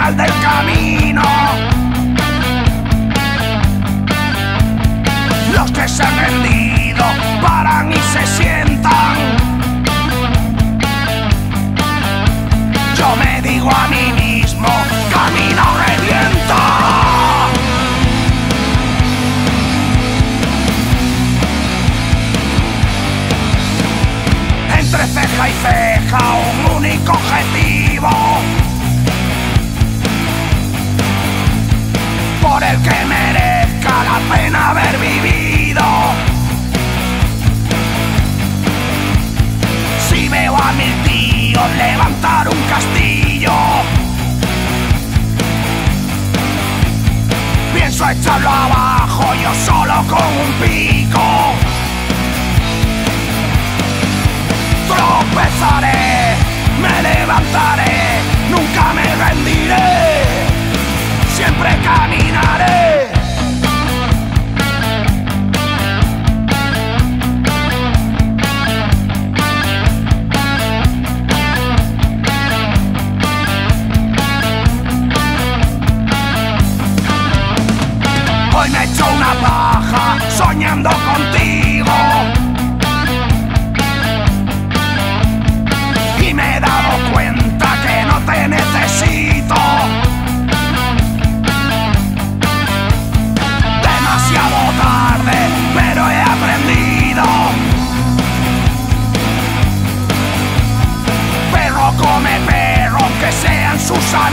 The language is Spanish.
final del camino. Los que se han rendido paran y se sientan. Yo me digo a mí mismo, camino revienta. Entre ceja y ceja un único objetivo, por el que merezca la pena haber vivido. Si veo a mil tíos levantar un castillo, pienso echarlo abajo yo solo con un pico. Tropezaré, me levantaré, nunca me rendiré, siempre caminaré. Hoy me echo una paja soñando contigo, y me he dado cuenta que no te necesito. Demasiado tarde, pero he aprendido. Perro come perro, aunque sean sus amigos.